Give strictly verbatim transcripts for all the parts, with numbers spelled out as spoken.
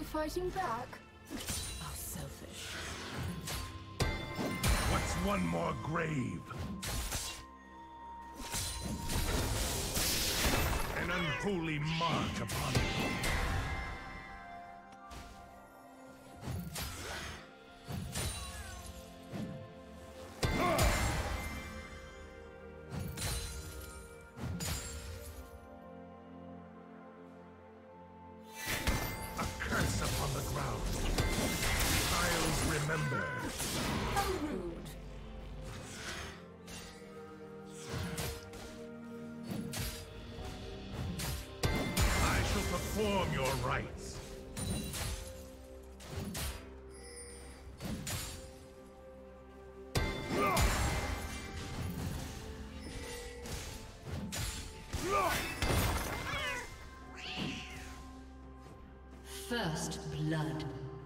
you fighting back? How selfish. What's one more grave? An unholy mark upon you. Perform your rites. First blood.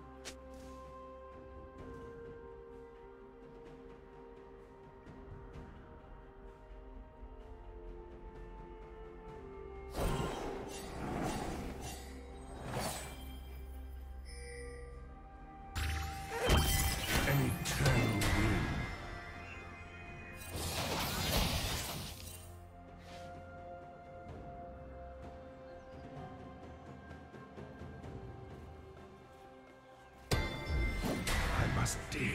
Must dig.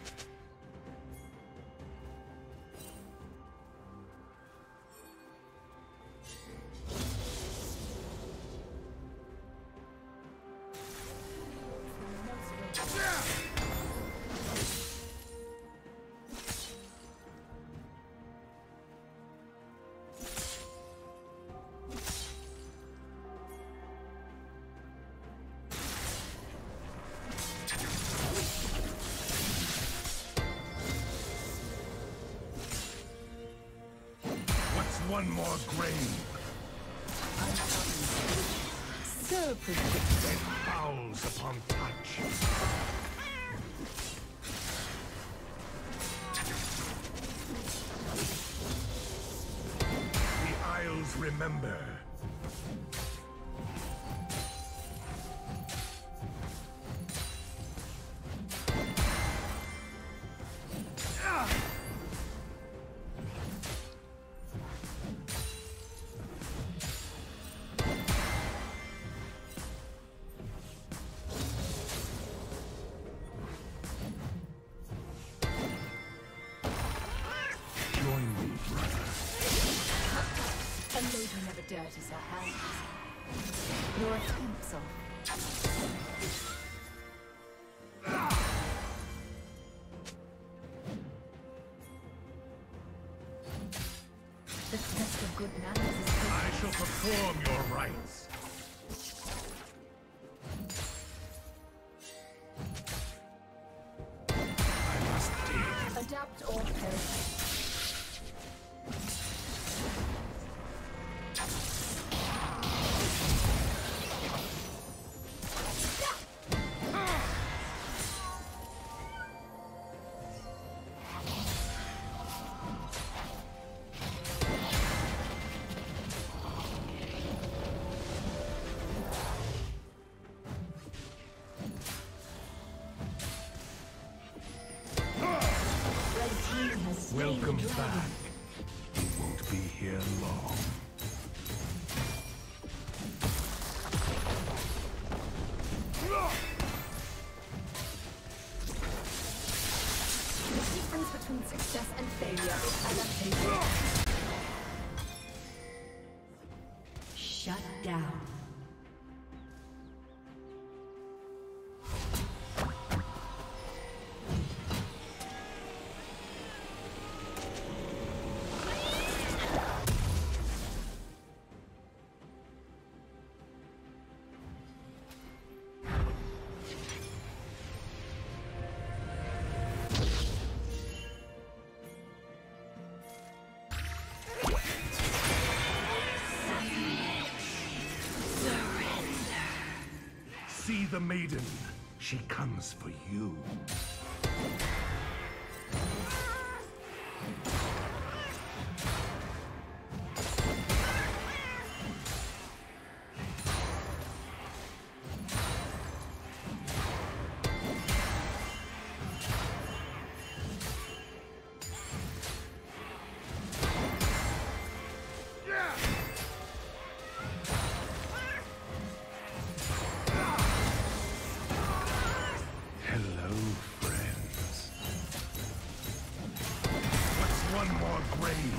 One more grave. So predictable. It fouls upon touch. The Isles remember. Dirties our hands. Your attempts are. The test of good manners is good. I shall perform your rites. I must dig. Adapt or perish. Welcome back. You won't be here long. The difference between success and failure is adaptation. Shut down. See the maiden. She comes for you. grave.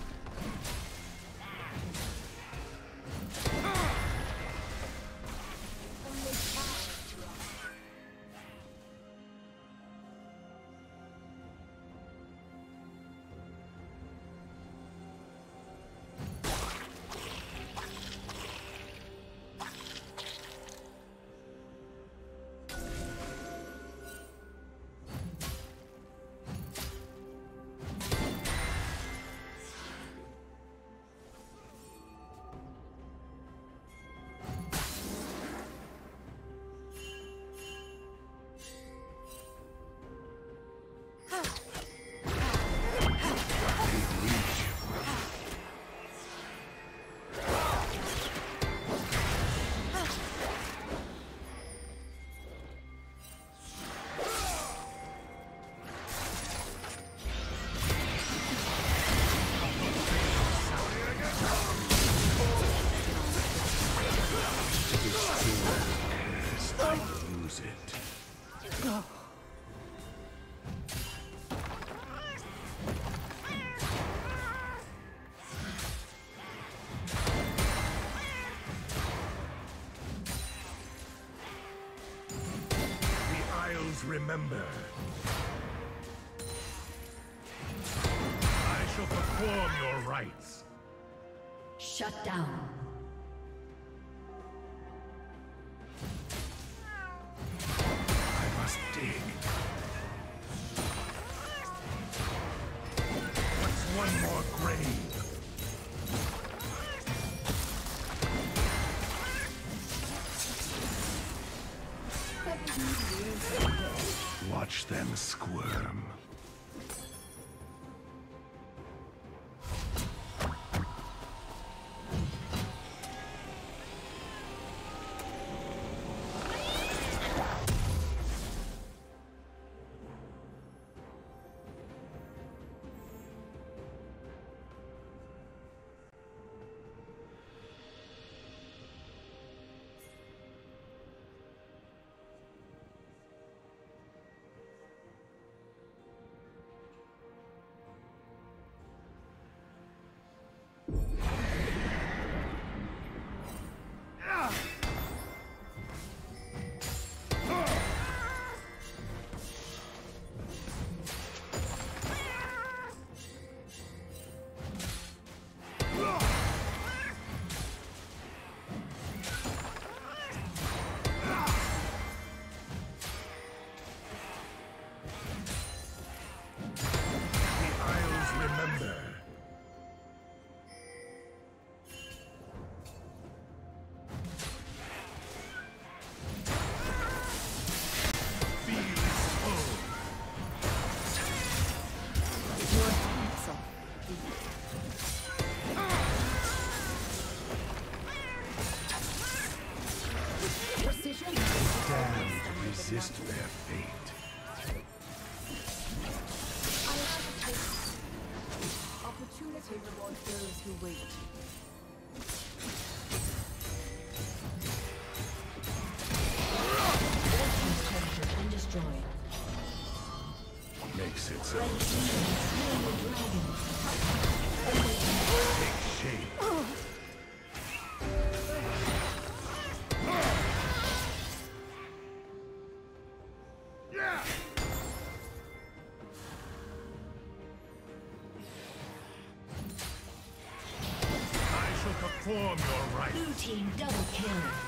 Remember, I shall perform your rites. Shut down. I must dig. What's one more grave? Watch them squirm. Resist their fate. Opportunity rewards those who wait. And destroyed. Makes it so. Take shape. Perform your right. Blue team double kill.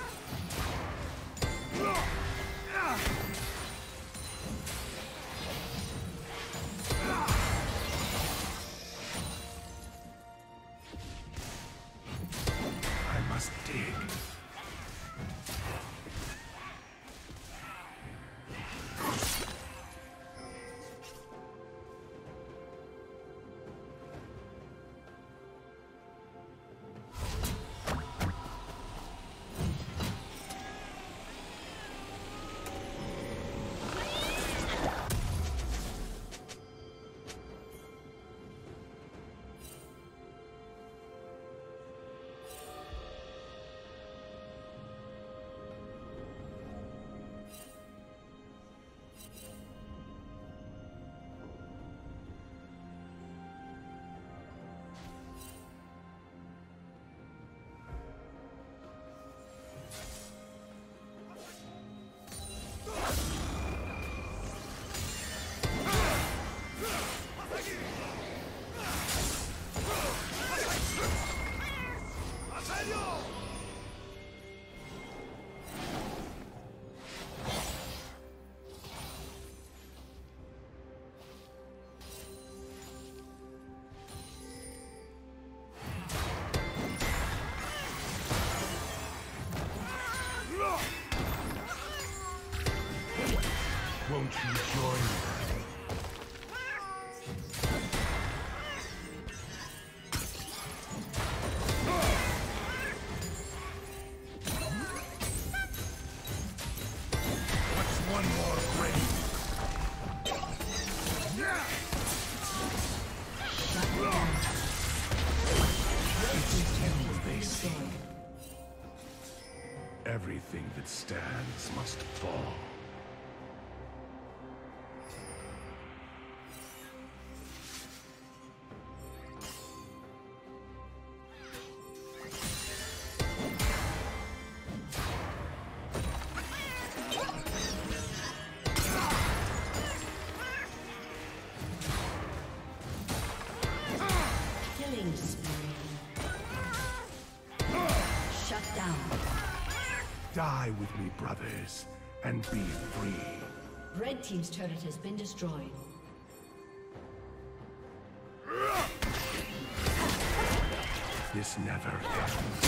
I must dig. Won't you join me? What's one more grave? It's terrible they see. Everything that stands must fall. Die with me, brothers, and be free. Red team's turret has been destroyed. This never ends.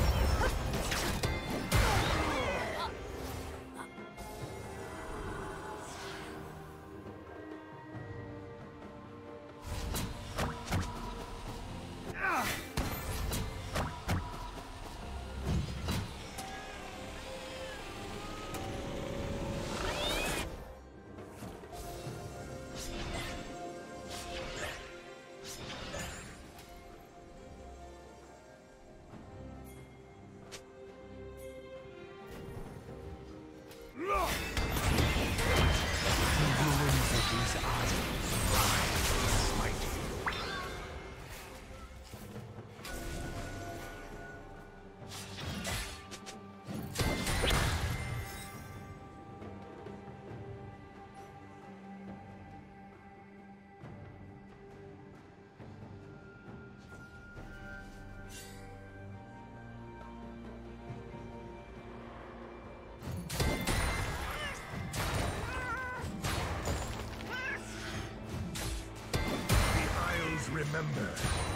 Remember.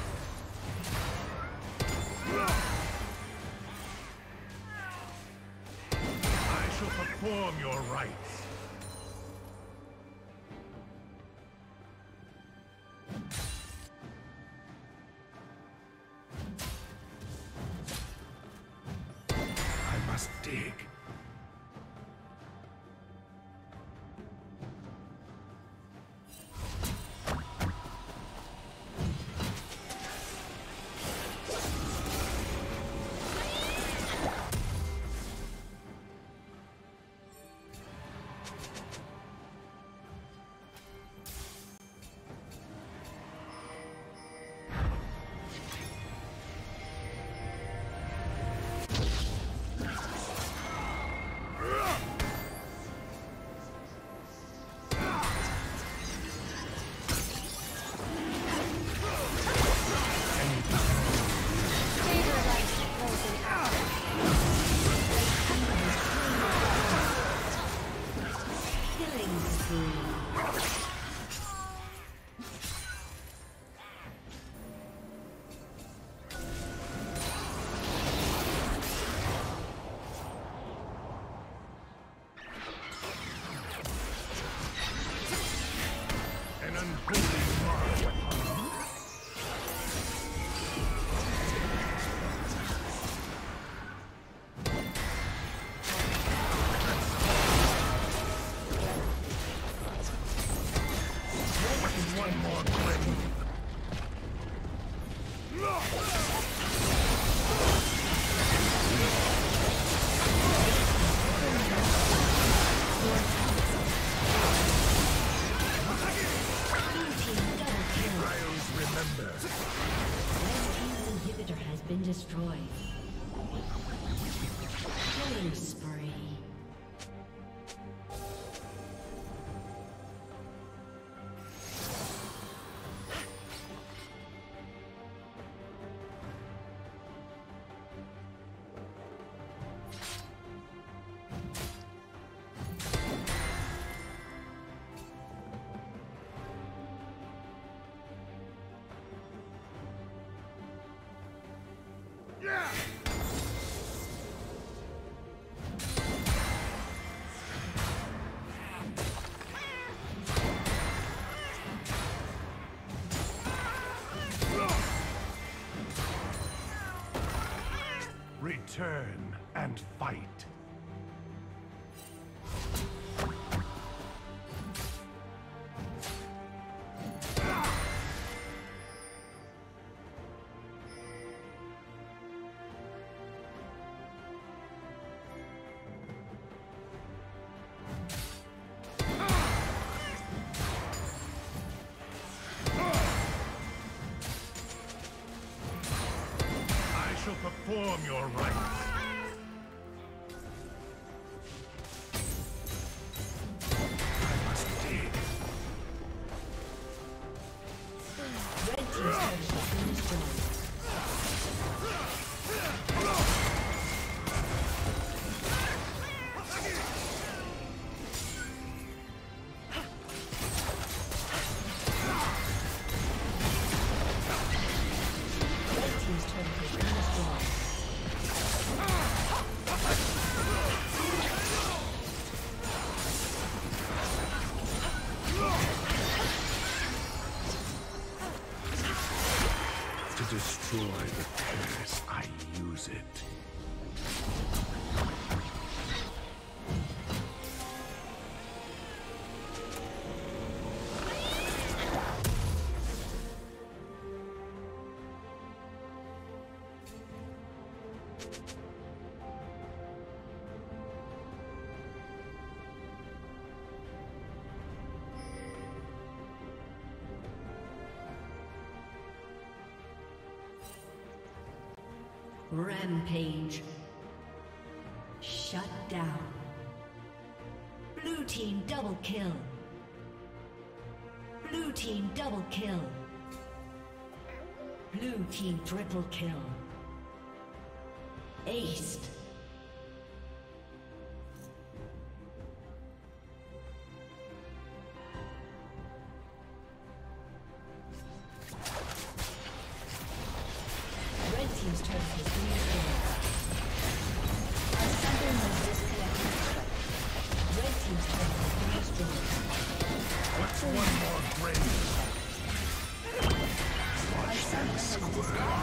I shall perform your rites. I must dig. Destroyed. Killing spree. Return and fight. Perform your rites. I must dig. Red team's turret has been destroyed. To destroy the curse, I use it. Rampage. Shut down. Blue team double kill. Blue team double kill. Blue team triple kill. Aced. Red team's turret has been destroyed. A summoner has disconnected. Red team's turret has been destroyed. What's one more grave? A summoner has disconnected.